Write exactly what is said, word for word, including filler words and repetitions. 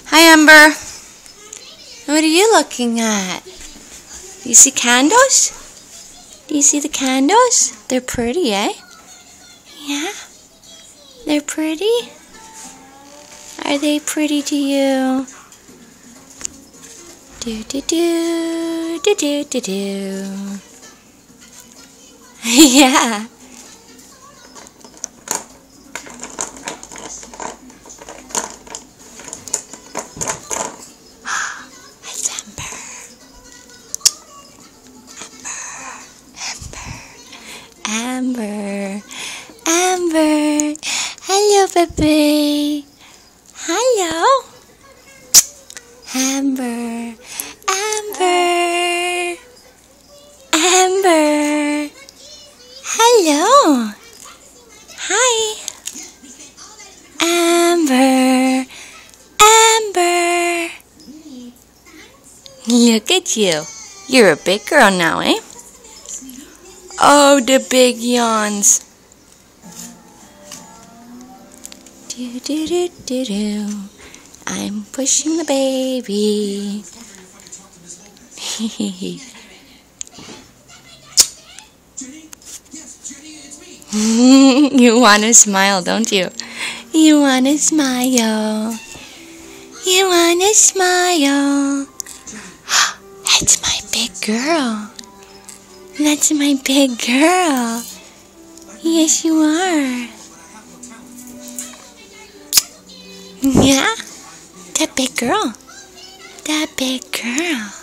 Hi, Amber. What are you looking at? Do you see candles? Do you see the candles? They're pretty, eh? Yeah? They're pretty? Are they pretty to you? Do do do do do do do. Yeah. It's Amber. Amber. Amber. Amber. Hello, baby. Hello. Amber. Amber. Amber. Hello. Hi. Amber. Amber. Look at you. You're a big girl now, eh? Oh, the big yawns. Do do do do do. I'm pushing the baby. You want to smile, don't you? You want to smile. You want to smile. That's my big girl. That's my big girl. Yes, you are. Yeah? That big girl. That big girl.